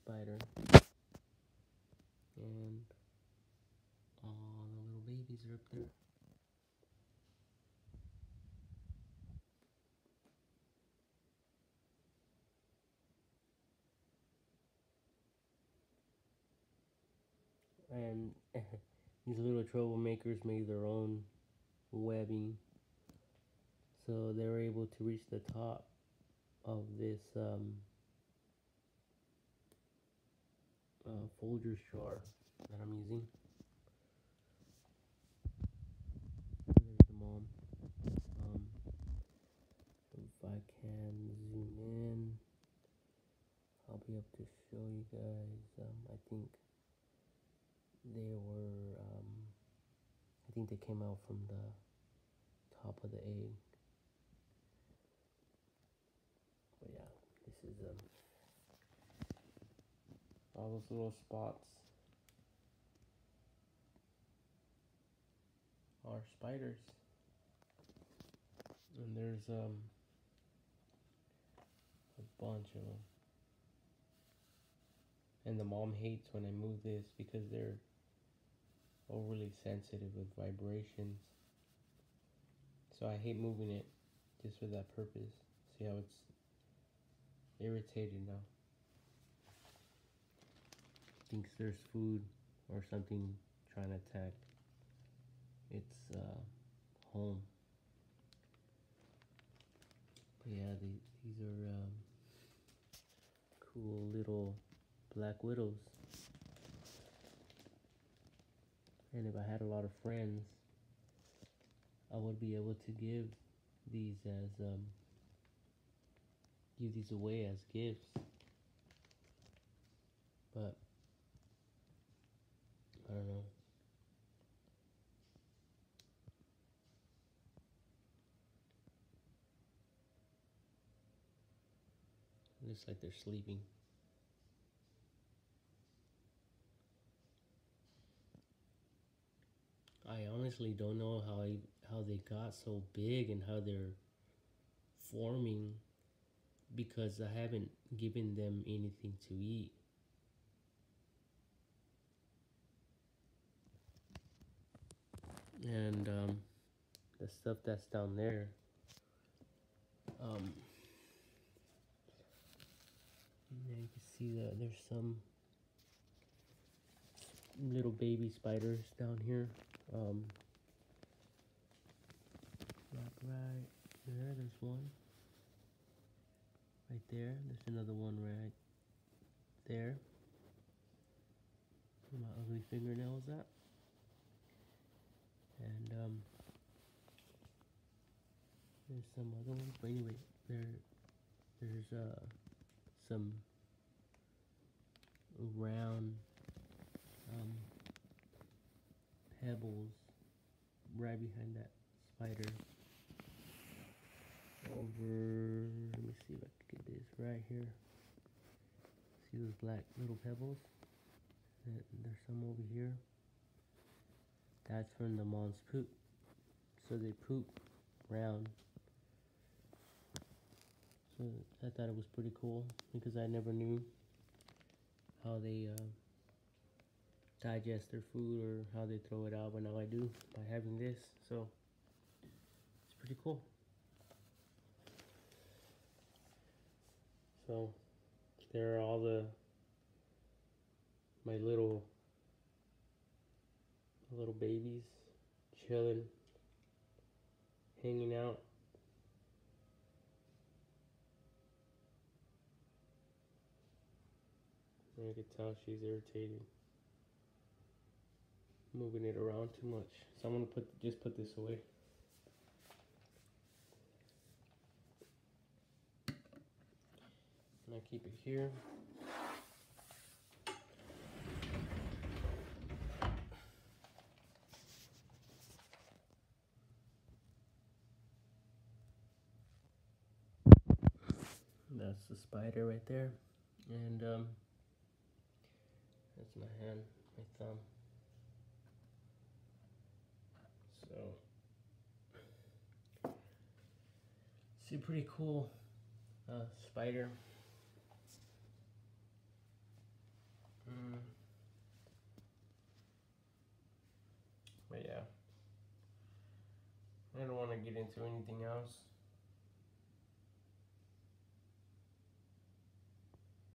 spider. And all the little babies are up there. And these little troublemakers made their own webbing, so they were able to reach the top of this Folgers jar that I'm using. There's the mom. If I can zoom in, I'll be able to show you guys. I think they were, I think they came out from the top of the egg. But yeah, this is all those little spots are spiders. And there's a bunch of them. And the mom hates when I move this because they're overly sensitive with vibrations. So I hate moving it just for that purpose. See how it's irritated now. Thinks there's food or something trying to attack its home. But yeah, these are cool little black widows. And if I had a lot of friends, I would be able to give these as give these away as gifts. But I don't know. Looks like they're sleeping. I honestly don't know how they got so big and how they're forming, because I haven't given them anything to eat. And the stuff that's down there, yeah, you can see that there's some little baby spiders down here. Like right there, there's one. Right there, there's another one right there. Where my ugly fingernails at. And there's some other ones. But anyway, there's some round pebbles right behind that spider. Over, let me see if I can get this right here. See those black little pebbles? There's some over here. That's from the mom's poop. So they poop round. So I thought it was pretty cool because I never knew how they digest their food or how they throw it out, but now I do by having this. So it's pretty cool. So there are all my little babies chilling, hanging out. And I can tell she's irritated, moving it around too much. So I'm gonna just put this away. And I keep it here. That's the spider right there. And that's my hand, my thumb. So it's a pretty cool spider. But yeah, I don't want to get into anything else.